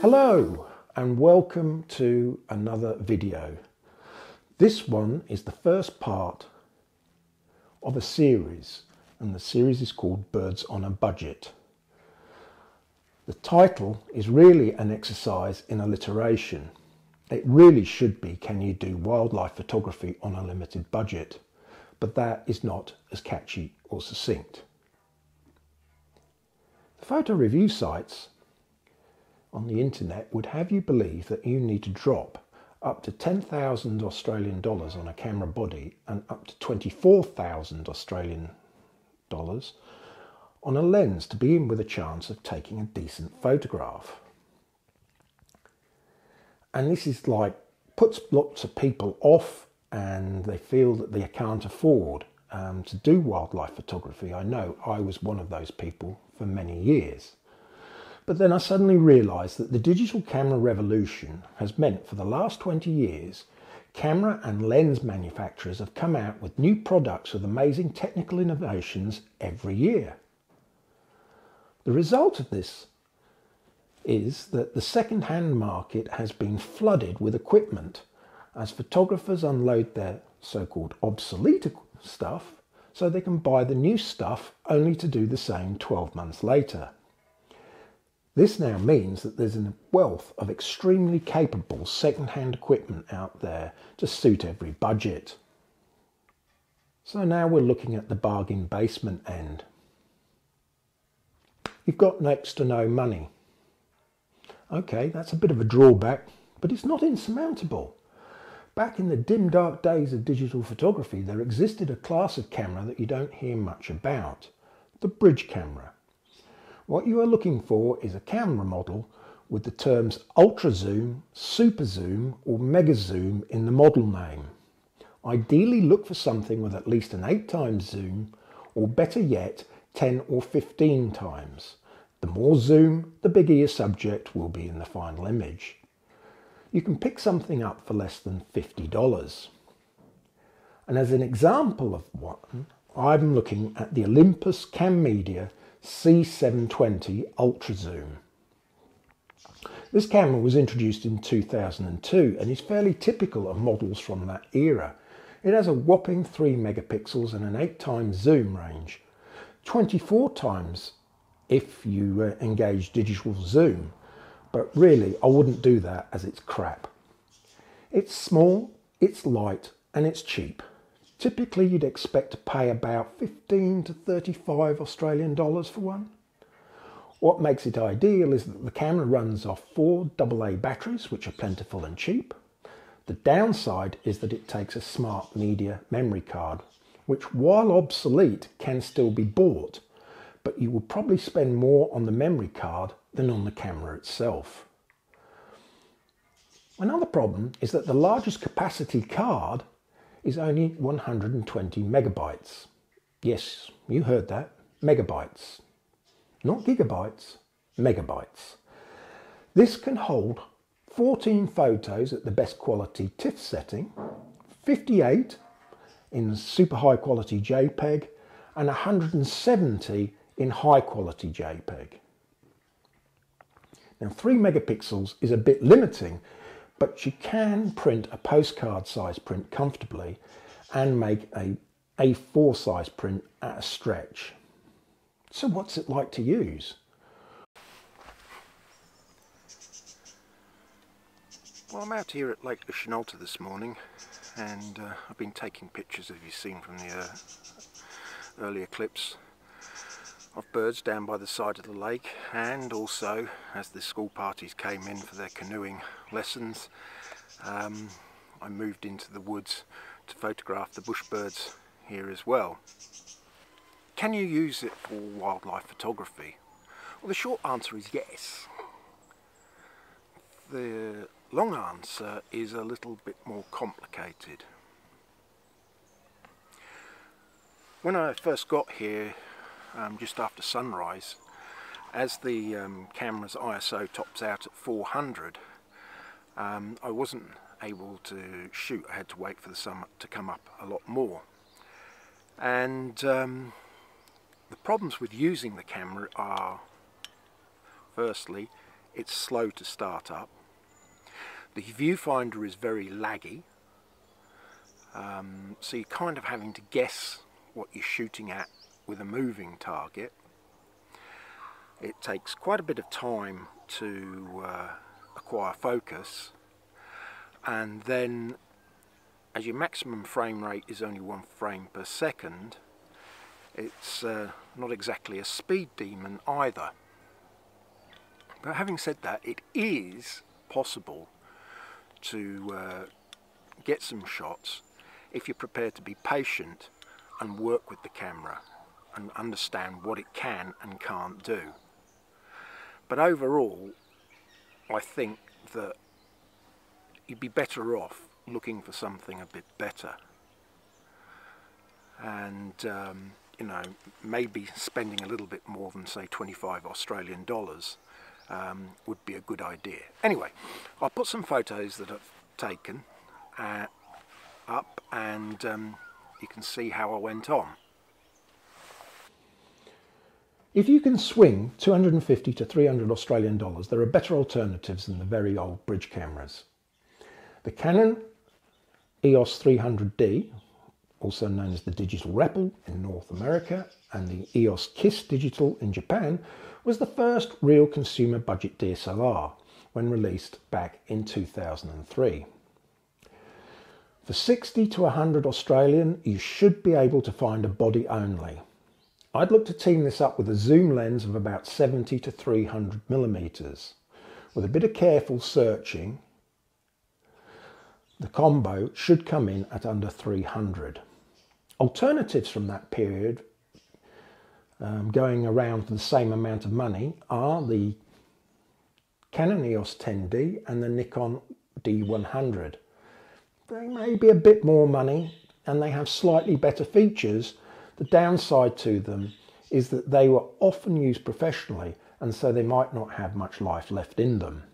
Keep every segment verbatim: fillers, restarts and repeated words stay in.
Hello and welcome to another video. This one is the first part of a series, and the series is called Birds on a Budget. The title is really an exercise in alliteration. It really should be, can you do wildlife photography on a limited budget? But that is not as catchy or succinct. The photo review sites on the internet would have you believe that you need to drop up to ten thousand Australian dollars on a camera body and up to twenty-four thousand Australian dollars on a lens to be in with a chance of taking a decent photograph. And this is like, puts lots of people off, and they feel that they can't afford um, to do wildlife photography. I know I was one of those people for many years. But then I suddenly realised that the digital camera revolution has meant for the last twenty years, camera and lens manufacturers have come out with new products with amazing technical innovations every year. The result of this is that the second-hand market has been flooded with equipment as photographers unload their so-called obsolete stuff so they can buy the new stuff only to do the same twelve months later. This now means that there's a wealth of extremely capable second-hand equipment out there to suit every budget. So now we're looking at the bargain basement end. You've got next to no money. Okay, that's a bit of a drawback, but it's not insurmountable. Back in the dim dark days of digital photography, there existed a class of camera that you don't hear much about, the bridge camera. What you are looking for is a camera model with the terms ultra zoom, super zoom or mega zoom in the model name. Ideally look for something with at least an eight times zoom, or better yet ten or fifteen times. The more zoom, the bigger your subject will be in the final image. You can pick something up for less than fifty dollars. And as an example of one, I'm looking at the Olympus Cam Media C seven twenty Ultra Zoom. This camera was introduced in two thousand two and is fairly typical of models from that era. It has a whopping three megapixels and an eight times zoom range, twenty-four times if you uh, engage digital zoom, but really I wouldn't do that as it's crap. It's small, it's light and it's cheap. Typically you'd expect to pay about fifteen to thirty-five Australian dollars for one. What makes it ideal is that the camera runs off four double A batteries, which are plentiful and cheap. The downside is that it takes a smart media memory card, which while obsolete can still be bought, but you will probably spend more on the memory card than on the camera itself. Another problem is that the largest capacity card is only one hundred twenty megabytes. Yes, you heard that, megabytes. Not gigabytes, megabytes. This can hold fourteen photos at the best quality TIFF setting, fifty-eight in super high quality JPEG, and one hundred seventy in high quality JPEG. Now three megapixels is a bit limiting, but you can print a postcard size print comfortably and make a A four size print at a stretch. So what's it like to use? Well, I'm out here at Lake Chenalta this morning, and uh, I've been taking pictures, as you've seen from the uh, earlier clips, of birds down by the side of the lake, and also as the school parties came in for their canoeing lessons, um, I moved into the woods to photograph the bush birds here as well. Can you use it for wildlife photography? Well, the short answer is yes. The long answer is a little bit more complicated. When I first got here, Um, just after sunrise, as the um, camera's I S O tops out at four hundred, um, I wasn't able to shoot. I had to wait for the sun to come up a lot more. And um, the problems with using the camera are, firstly, it's slow to start up. The viewfinder is very laggy, um, so you're kind of having to guess what you're shooting at with a moving target. It takes quite a bit of time to uh, acquire focus, and then as your maximum frame rate is only one frame per second, it's uh, not exactly a speed demon either. But having said that, it is possible to uh, get some shots if you're prepared to be patient and work with the camera and understand what it can and can't do. But overall, I think that you'd be better off looking for something a bit better, and um, you know, maybe spending a little bit more than say twenty-five Australian dollars um, would be a good idea. Anyway, I'll put some photos that I've taken uh, up, and um, you can see how I went on. If you can swing two hundred fifty to three hundred Australian dollars, there are better alternatives than the very old bridge cameras. The Canon E O S three hundred D, also known as the Digital Rebel in North America, and the E O S KISS Digital in Japan, was the first real consumer budget D S L R when released back in two thousand three. For sixty to one hundred Australian, you should be able to find a body only. I'd look to team this up with a zoom lens of about seventy to three hundred millimeters. With a bit of careful searching, the combo should come in at under three hundred. Alternatives from that period um, going around for the same amount of money are the Canon E O S ten D and the Nikon D one hundred. They may be a bit more money and they have slightly better features. The downside to them is that they were often used professionally, and so they might not have much life left in them.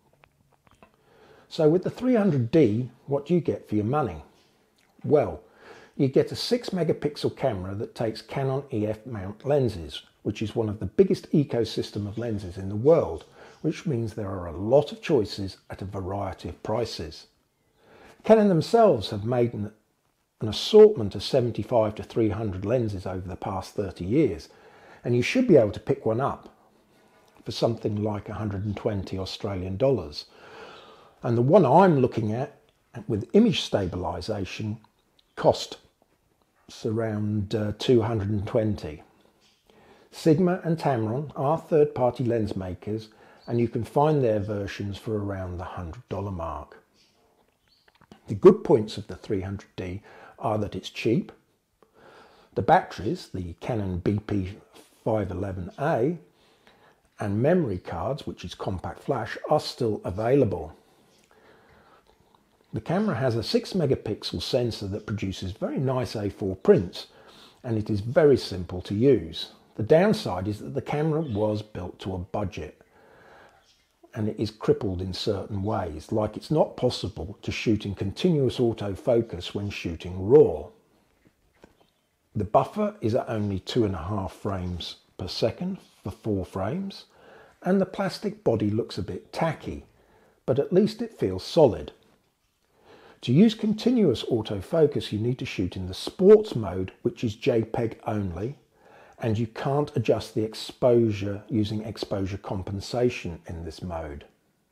So with the three hundred D, what do you get for your money? Well, you get a six megapixel camera that takes Canon E F mount lenses, which is one of the biggest ecosystem of lenses in the world, which means there are a lot of choices at a variety of prices. Canon themselves have made an, an assortment of seventy-five to three hundred lenses over the past thirty years, and you should be able to pick one up for something like one hundred twenty Australian dollars. And the one I'm looking at with image stabilization costs around uh, two hundred twenty. Sigma and Tamron are third-party lens makers, and you can find their versions for around the one hundred dollar mark. The good points of the three hundred D are that it's cheap. The batteries, the Canon B P five eleven A, and memory cards, which is compact flash, are still available. The camera has a six megapixel sensor that produces very nice A four prints, and it is very simple to use. The downside is that the camera was built to a budget, and it is crippled in certain ways, like it's not possible to shoot in continuous autofocus when shooting RAW. The buffer is at only two and a half frames per second for four frames, and the plastic body looks a bit tacky, but at least it feels solid. To use continuous autofocus, you need to shoot in the sports mode, which is JPEG only, and you can't adjust the exposure using exposure compensation in this mode.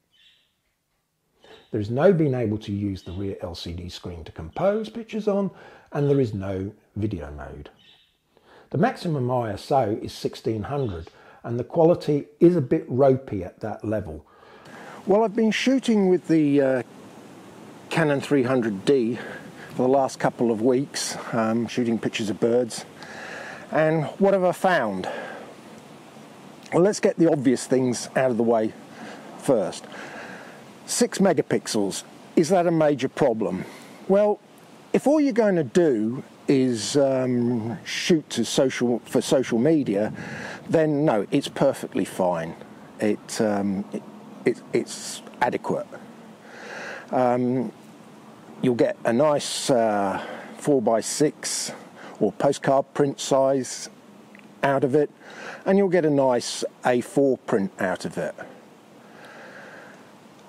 There is no being able to use the rear L C D screen to compose pictures on, and there is no video mode. The maximum I S O is sixteen hundred, and the quality is a bit ropey at that level. Well, I've been shooting with the uh, Canon three hundred D for the last couple of weeks, um, shooting pictures of birds. And what have I found? Well, let's get the obvious things out of the way first. Six megapixels, is that a major problem? Well, if all you're going to do is um, shoot to social for social media, then no, it's perfectly fine. It, um, it, it it's adequate. Um, you'll get a nice uh, four by six or postcard print size out of it, and you'll get a nice A four print out of it.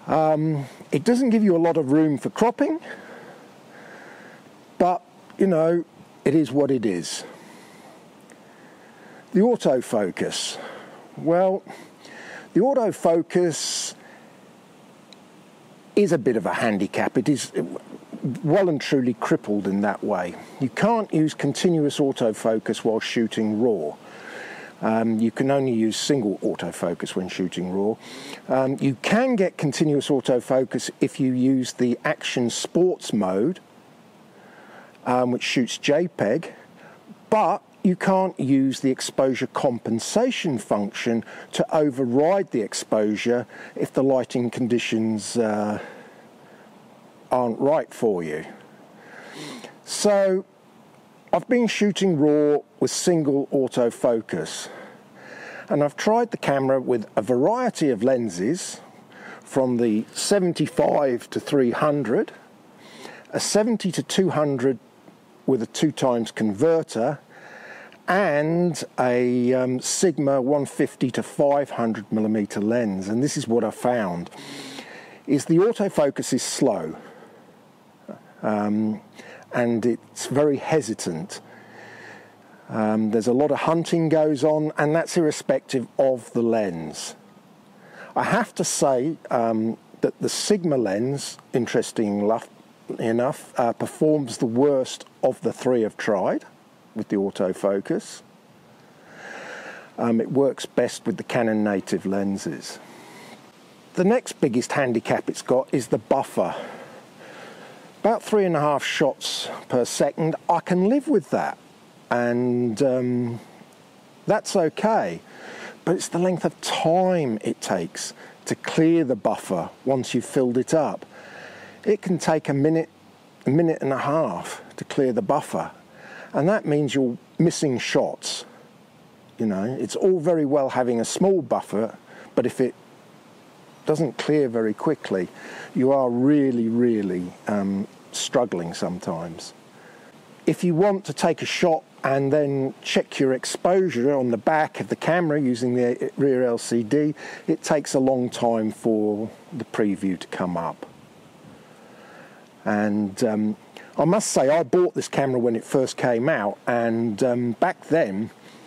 Um, it doesn't give you a lot of room for cropping, but you know, it is what it is. The autofocus. Well, the autofocus is a bit of a handicap. It is well and truly crippled in that way. You can't use continuous autofocus while shooting RAW. Um, you can only use single autofocus when shooting RAW. Um, you can get continuous autofocus if you use the Action Sports mode, um, which shoots JPEG, but you can't use the exposure compensation function to override the exposure if the lighting conditions uh, aren't right for you. So I've been shooting RAW with single autofocus, and I've tried the camera with a variety of lenses from the seventy-five to three hundred, a seventy to two hundred with a two times converter, and a um, Sigma one fifty to five hundred millimeter lens. And this is what I found, is the autofocus is slow. Um, and it's very hesitant. Um, there's a lot of hunting goes on, and that's irrespective of the lens. I have to say um, that the Sigma lens, interestingly enough, uh, performs the worst of the three I've tried with the autofocus. Um, it works best with the Canon native lenses. The next biggest handicap it's got is the buffer. About three and a half shots per second. I can live with that, and um, that's okay, but it's the length of time it takes to clear the buffer once you've filled it up. It can take a minute, a minute and a half to clear the buffer, and that means you're missing shots. You know, it's all very well having a small buffer, but if it doesn't clear very quickly, you are really, really um, struggling sometimes. If you want to take a shot and then check your exposure on the back of the camera using the rear L C D, it takes a long time for the preview to come up. And um, I must say, I bought this camera when it first came out, and um, back then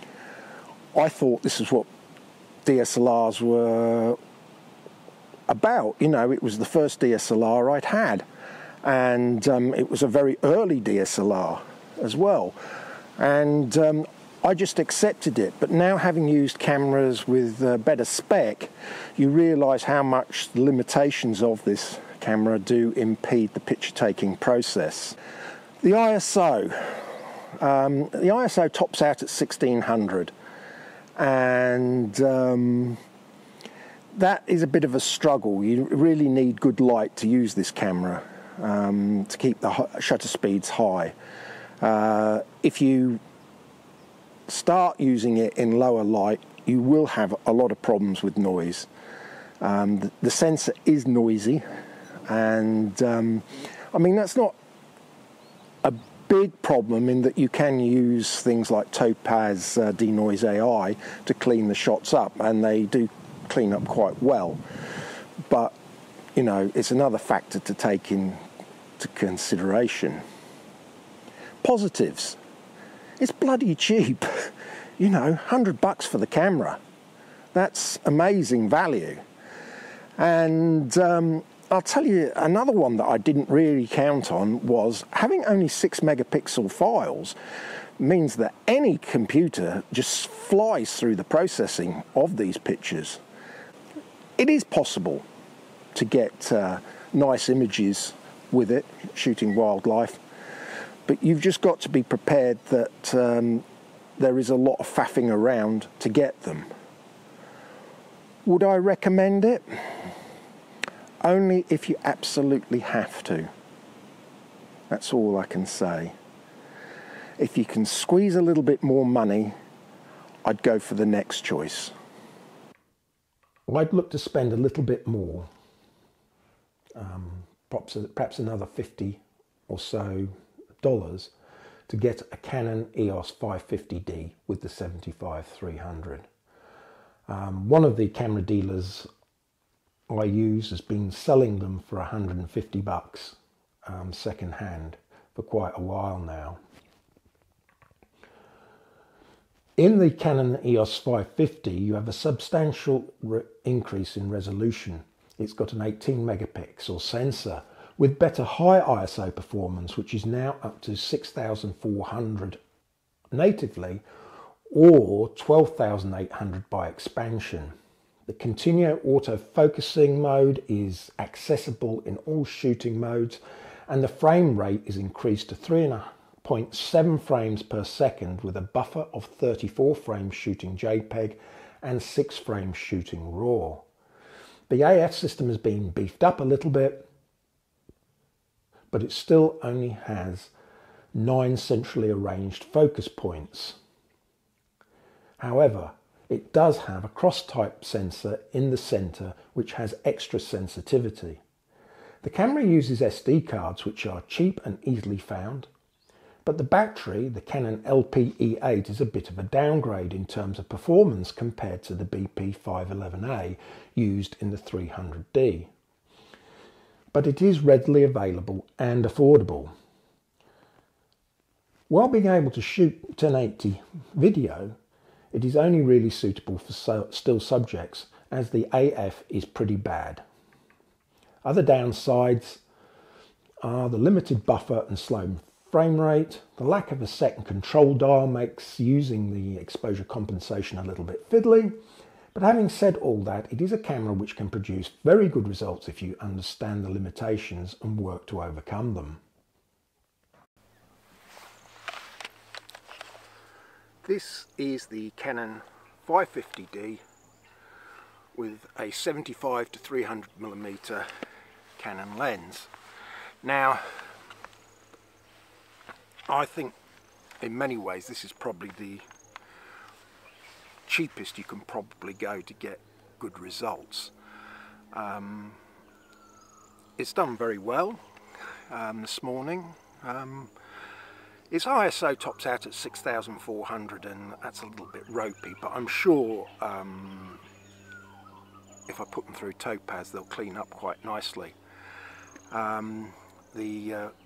I thought this is what D S L Rs were about. You know, it was the first D S L R I'd had, and um, it was a very early D S L R as well, and um, I just accepted it. But now, having used cameras with uh, better spec, you realise how much the limitations of this camera do impede the picture taking process. The I S O, um, the I S O tops out at sixteen hundred, and um, that is a bit of a struggle. You really need good light to use this camera um, to keep the shutter speeds high. Uh, if you start using it in lower light, you will have a lot of problems with noise. Um, the, the sensor is noisy, and um, I mean, that's not a big problem in that you can use things like Topaz uh, Denoise A I to clean the shots up, and they do clean up quite well. But, you know, it's another factor to take into consideration. Positives. It's bloody cheap. You know, one hundred bucks for the camera. That's amazing value. And um, I'll tell you, another one that I didn't really count on was having only six megapixel files means that any computer just flies through the processing of these pictures. It is possible to get uh, nice images with it, shooting wildlife, but you've just got to be prepared that um, there is a lot of faffing around to get them. Would I recommend it? Only if you absolutely have to. That's all I can say. If you can squeeze a little bit more money, I'd go for the next choice. Well, I'd look to spend a little bit more, um, perhaps, perhaps another fifty or so dollars to get a Canon E O S five fifty D with the seventy-five three hundred. Um, one of the camera dealers I use has been selling them for one hundred and fifty bucks um, second hand for quite a while now. In the Canon E O S five fifty, you have a substantial increase in resolution. It's got an eighteen megapixel sensor with better high I S O performance, which is now up to six thousand four hundred natively or twelve thousand eight hundred by expansion. The continuo autofocusing mode is accessible in all shooting modes, and the frame rate is increased to three point seven frames per second with a buffer of thirty-four frames shooting JPEG and six frames shooting RAW. The A F system has been beefed up a little bit, but it still only has nine centrally arranged focus points. However, it does have a cross-type sensor in the center which has extra sensitivity. The camera uses S D cards which are cheap and easily found, but the battery, the Canon L P E eight, is a bit of a downgrade in terms of performance compared to the B P five eleven A used in the three hundred D. But it is readily available and affordable. While being able to shoot ten eighty video, it is only really suitable for still subjects, as the A F is pretty bad. Other downsides are the limited buffer and slow frame rate. The lack of a second control dial makes using the exposure compensation a little bit fiddly. But having said all that, it is a camera which can produce very good results if you understand the limitations and work to overcome them. This is the Canon five fifty D with a seventy-five to three hundred millimeter Canon lens. Now, I think in many ways this is probably the cheapest you can probably go to get good results. Um, it's done very well um, this morning. Um, its I S O tops out at six thousand four hundred, and that's a little bit ropey, but I'm sure um, if I put them through Topaz they'll clean up quite nicely. Um, the uh,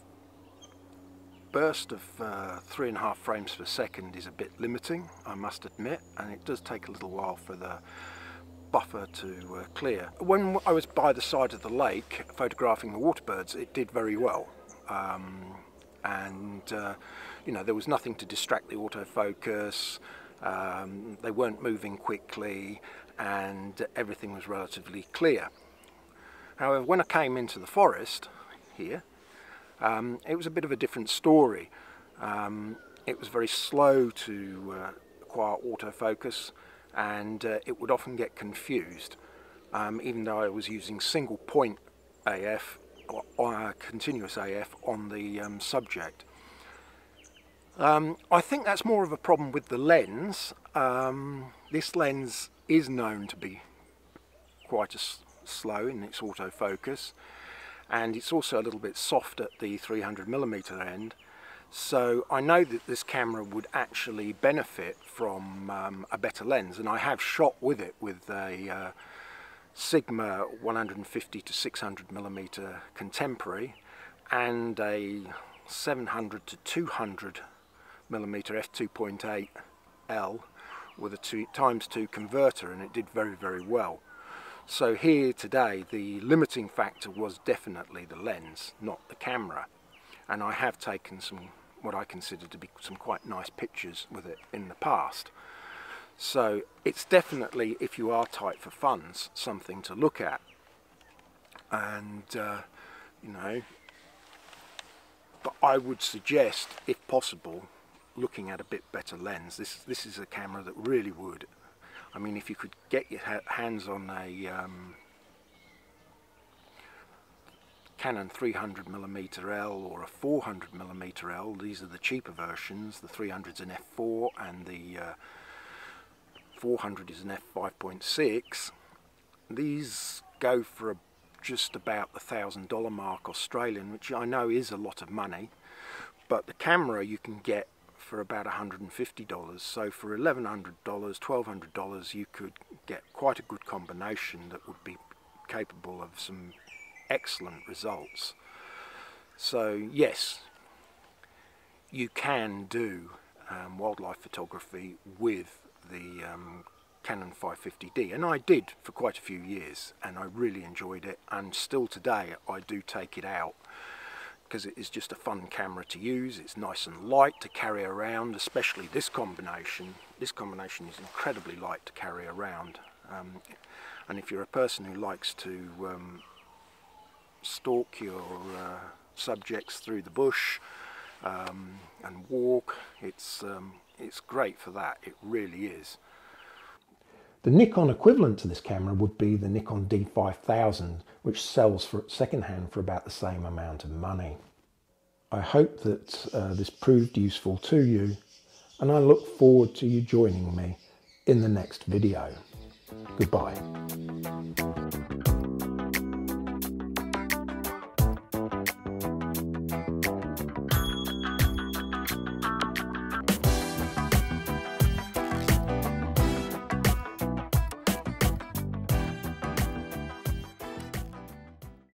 burst of uh, three and a half frames per second is a bit limiting, I must admit, and it does take a little while for the buffer to uh, clear. When I was by the side of the lake photographing the waterbirds, it did very well, um, and uh, you know, there was nothing to distract the autofocus. Um, they weren't moving quickly, and everything was relatively clear. However, when I came into the forest here, Um, it was a bit of a different story. Um, it was very slow to uh, acquire autofocus, and uh, it would often get confused, um, even though I was using single point A F or, or continuous A F on the um, subject. Um, I think that's more of a problem with the lens. Um, this lens is known to be quite a slow in its autofocus, and it's also a little bit soft at the three hundred millimeter end, so I know that this camera would actually benefit from um, a better lens, and I have shot with it with a uh, Sigma one fifty to six hundred millimeter contemporary and a seven hundred to two hundred millimeter f two point eight L with a two times two converter, and it did very very well. So here today the limiting factor was definitely the lens, not the camera, and I have taken some what I consider to be some quite nice pictures with it in the past. So it's definitely, if you are tight for funds, something to look at. And uh, you know, but I would suggest, if possible, looking at a bit better lens. This this is a camera that really would. I mean, if you could get your ha hands on a um, Canon three hundred millimeter L or a four hundred millimeter L, these are the cheaper versions. The three hundred is an f four and the uh, four hundred is an f five point six. These go for a, just about the thousand dollar mark Australian, which I know is a lot of money, but the camera you can get for about one hundred fifty dollars. So for eleven hundred dollars, twelve hundred dollars, you could get quite a good combination that would be capable of some excellent results. So yes, you can do um, wildlife photography with the um, Canon five fifty D, and I did for quite a few years, and I really enjoyed it, and still today I do take it out because it is just a fun camera to use. It's nice and light to carry around, especially this combination. This combination is incredibly light to carry around, um, and if you're a person who likes to um, stalk your uh, subjects through the bush um, and walk, it's um, it's great for that. It really is. The Nikon equivalent to this camera would be the Nikon D five thousand, which sells for second-hand for about the same amount of money. I hope that uh, this proved useful to you, and I look forward to you joining me in the next video. Goodbye.